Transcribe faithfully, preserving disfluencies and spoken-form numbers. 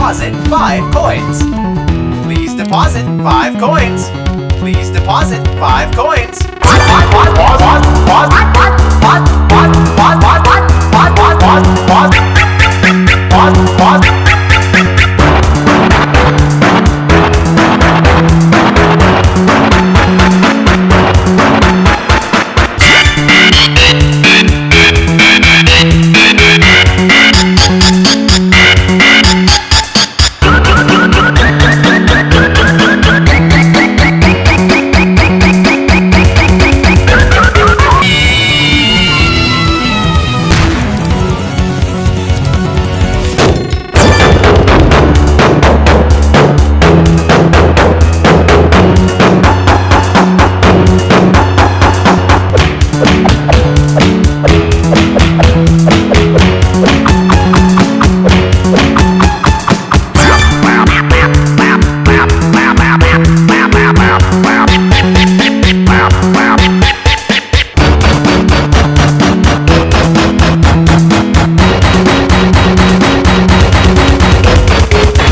deposit five coins. Please deposit five coins. Please deposit five coins. What, what, what, what, what, what, what, what, what, what, what, what, what, what, what, what, what, what,